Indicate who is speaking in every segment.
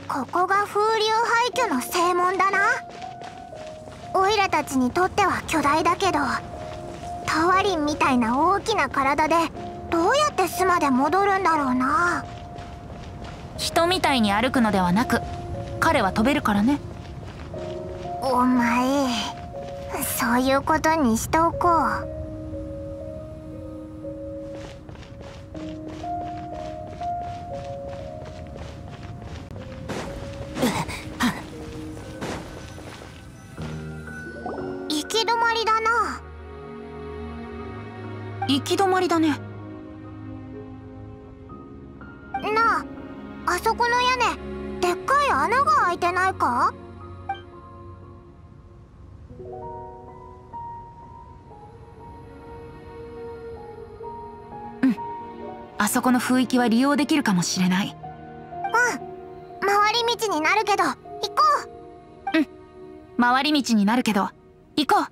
Speaker 1: ここが風流廃墟の正門だな。オイラたちにとっては巨大だけど、タワリンみたいな大きな体でどうやって巣まで戻るんだろうな。
Speaker 2: 人みたいに歩くのではなく、彼は飛べるからね。
Speaker 1: お前、そういうことにしておこう。行き止まりだな。
Speaker 2: 行き止まりだね。
Speaker 1: なあ、あそこの屋根、でっかい穴が開いてないか？
Speaker 2: うん、あそこの雰囲気は利用できるかもしれない。
Speaker 1: うん、回り道になるけど行こ
Speaker 2: う。うん、回り道になるけど行こう。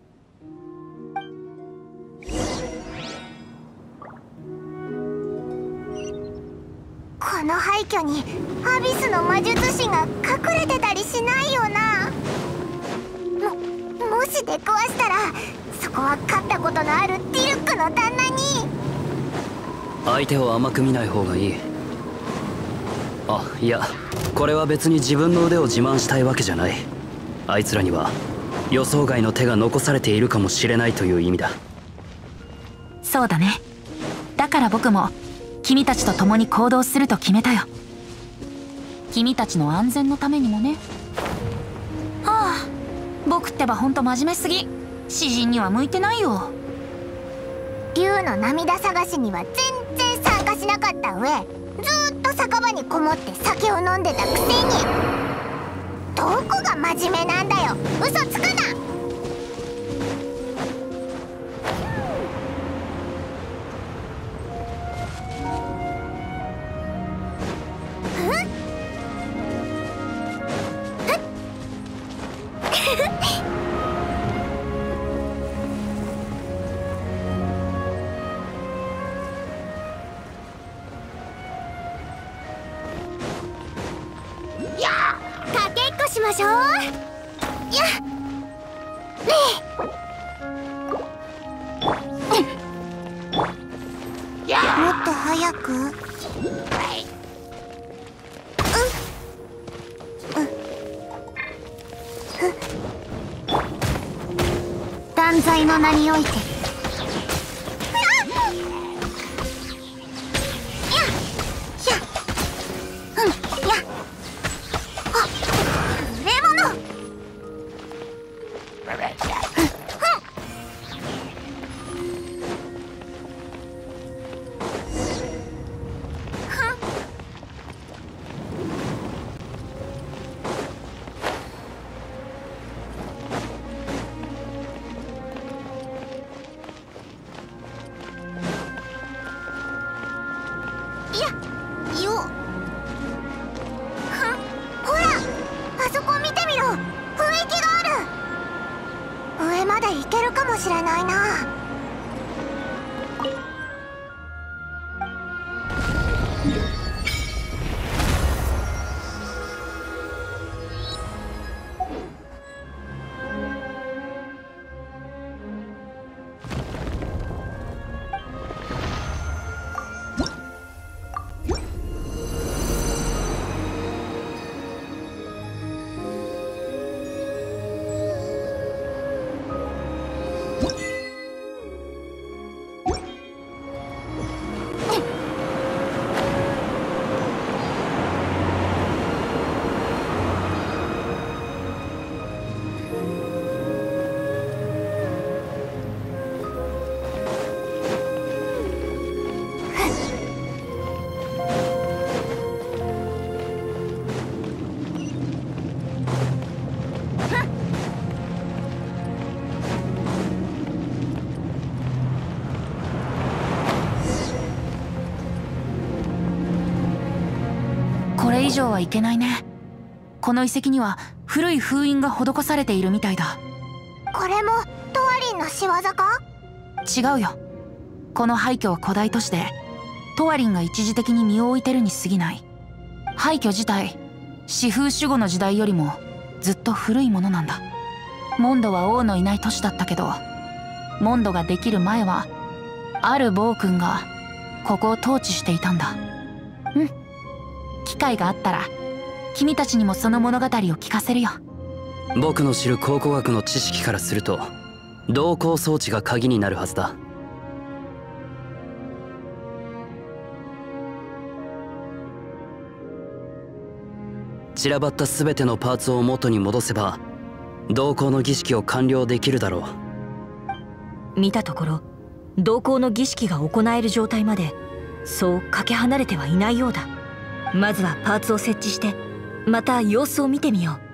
Speaker 1: この廃墟にアビスの魔術師が隠れてたりしないよな。もし出くわしたら、そこは勝ったことのあるディルックの旦那に。
Speaker 3: 相手を甘く見ない方がいい。あ、いや、これは別に自分の腕を自慢したいわけじゃない。あいつらには予想外の手が残されているかもしれないという意味だ。
Speaker 2: そうだね。だから僕も君たちと共に行動すると決めたよ。君たちの安全のためにもね。はあ、僕ってばほんと真面目すぎ。詩人には向いてないよ。
Speaker 1: 竜の涙探しには全然参加しなかった上、ずーっと酒場にこもって酒を飲んでたくせに。どこが真面目なんだよ、嘘つくな。かけっこしましょう。やっもっと早く。断罪の名において。いけるかもしれないな。
Speaker 2: これ以上はいけないね。この遺跡には古い封印が施されているみたいだ。
Speaker 1: これもトワリンの仕業か？
Speaker 2: 違うよ。この廃墟は古代都市で、トワリンが一時的に身を置いてるに過ぎない。廃墟自体四風守護の時代よりもずっと古いものなんだ。モンドは王のいない都市だったけど、モンドができる前はある暴君がここを統治していたんだ。機会があったら君たちにもその物語を聞かせるよ。
Speaker 3: 僕の知る考古学の知識からすると同行装置が鍵になるはずだ。散らばった全てのパーツを元に戻せば同行の儀式を完了できるだろ
Speaker 4: う。見たところ同行の儀式が行える状態までそうかけ離れてはいないようだ。まずはパーツを設置してまた様子を見てみよう。